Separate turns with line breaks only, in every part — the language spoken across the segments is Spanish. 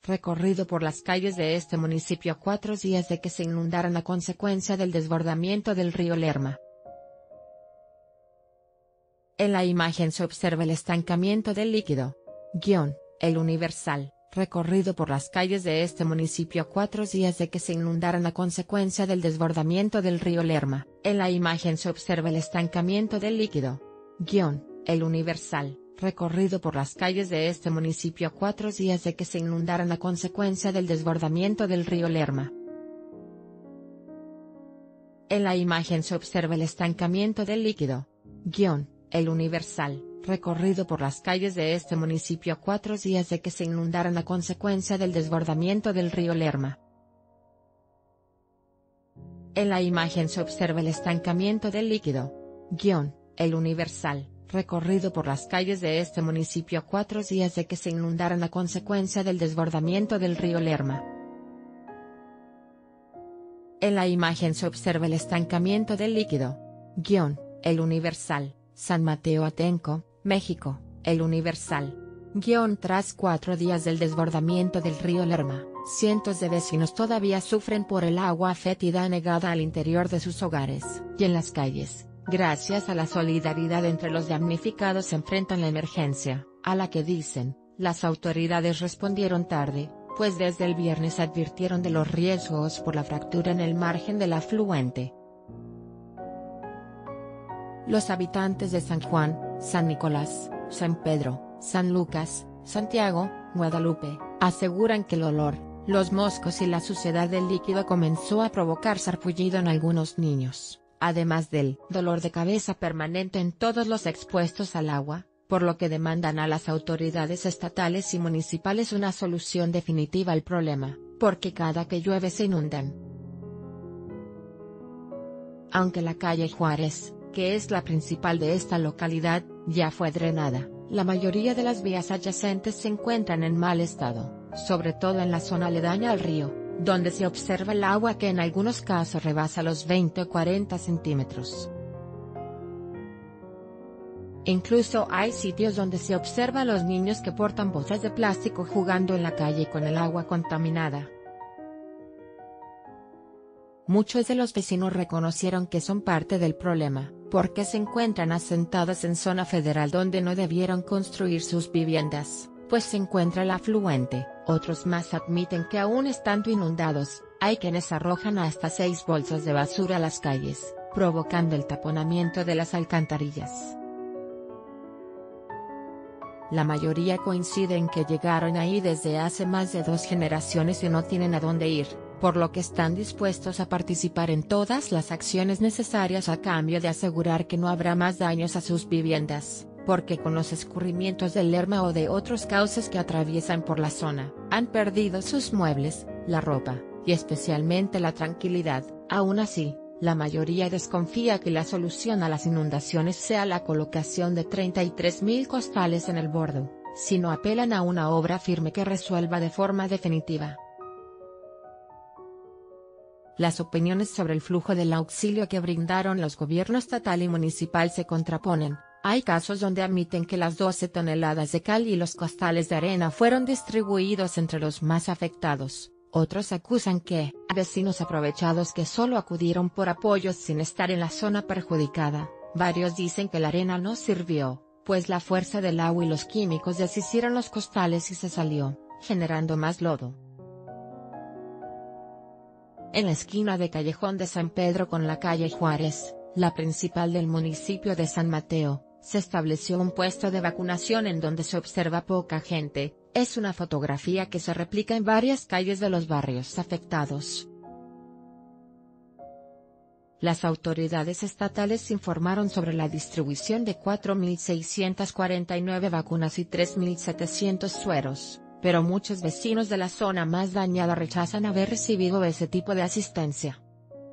recorrido por las calles de este municipio a 4 días de que se inundaran a consecuencia del desbordamiento del río Lerma. En la imagen se observa el estancamiento del líquido. El Universal, recorrido por las calles de este municipio a 4 días de que se inundaran a consecuencia del desbordamiento del río Lerma. En la imagen se observa el estancamiento del líquido. El Universal, recorrido por las calles de este municipio a 4 días de que se inundaran a consecuencia del desbordamiento del río Lerma. En la imagen se observa el estancamiento del líquido. El Universal, recorrido por las calles de este municipio a 4 días de que se inundaran a consecuencia del desbordamiento del río Lerma. En la imagen se observa el estancamiento del líquido. El Universal, recorrido por las calles de este municipio a 4 días de que se inundaran a consecuencia del desbordamiento del río Lerma. En la imagen se observa el estancamiento del líquido. El Universal, San Mateo Atenco, México. El Universal. Tras 4 días del desbordamiento del río Lerma, cientos de vecinos todavía sufren por el agua fétida anegada al interior de sus hogares y en las calles. Gracias a la solidaridad entre los damnificados se enfrentan la emergencia, a la que dicen, las autoridades respondieron tarde, pues desde el viernes advirtieron de los riesgos por la fractura en el margen del afluente. Los habitantes de San Juan, San Nicolás, San Pedro, San Lucas, Santiago, Guadalupe, aseguran que el olor, los moscos y la suciedad del líquido comenzó a provocar sarpullido en algunos niños, además del dolor de cabeza permanente en todos los expuestos al agua, por lo que demandan a las autoridades estatales y municipales una solución definitiva al problema, porque cada que llueve se inundan. Aunque la calle Juárez, que es la principal de esta localidad, ya fue drenada, la mayoría de las vías adyacentes se encuentran en mal estado, sobre todo en la zona aledaña al río, donde se observa el agua que en algunos casos rebasa los 20 o 40 centímetros. Incluso hay sitios donde se observa a los niños que portan botas de plástico jugando en la calle con el agua contaminada. Muchos de los vecinos reconocieron que son parte del problema, porque se encuentran asentados en zona federal donde no debieron construir sus viviendas, pues se encuentra el afluente. Otros más admiten que aún estando inundados, hay quienes arrojan hasta 6 bolsas de basura a las calles, provocando el taponamiento de las alcantarillas. La mayoría coincide en que llegaron ahí desde hace más de 2 generaciones y no tienen a dónde ir, por lo que están dispuestos a participar en todas las acciones necesarias a cambio de asegurar que no habrá más daños a sus viviendas, porque con los escurrimientos del Lerma o de otros cauces que atraviesan por la zona, han perdido sus muebles, la ropa, y especialmente la tranquilidad. Aún así, la mayoría desconfía que la solución a las inundaciones sea la colocación de 33.000 costales en el bordo, sino apelan a una obra firme que resuelva de forma definitiva. Las opiniones sobre el flujo del auxilio que brindaron los gobiernos estatal y municipal se contraponen. Hay casos donde admiten que las 12 toneladas de cal y los costales de arena fueron distribuidos entre los más afectados. Otros acusan que vecinos aprovechados que solo acudieron por apoyos sin estar en la zona perjudicada. Varios dicen que la arena no sirvió, pues la fuerza del agua y los químicos deshicieron los costales y se salió, generando más lodo. En la esquina de Callejón de San Pedro con la calle Juárez, la principal del municipio de San Mateo, se estableció un puesto de vacunación en donde se observa poca gente. Es una fotografía que se replica en varias calles de los barrios afectados. Las autoridades estatales informaron sobre la distribución de 4.649 vacunas y 3.700 sueros, pero muchos vecinos de la zona más dañada rechazan haber recibido ese tipo de asistencia.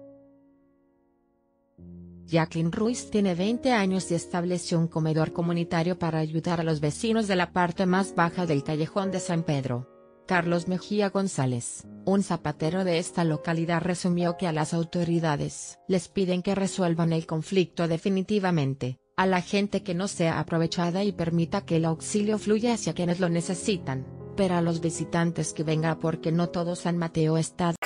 Jacqueline Ruiz tiene 20 años y estableció un comedor comunitario para ayudar a los vecinos de la parte más baja del Callejón de San Pedro. Carlos Mejía González, un zapatero de esta localidad, resumió que a las autoridades les piden que resuelvan el conflicto definitivamente, a la gente que no sea aprovechada y permita que el auxilio fluya hacia quienes lo necesitan, pero a los visitantes que venga porque no todo San Mateo está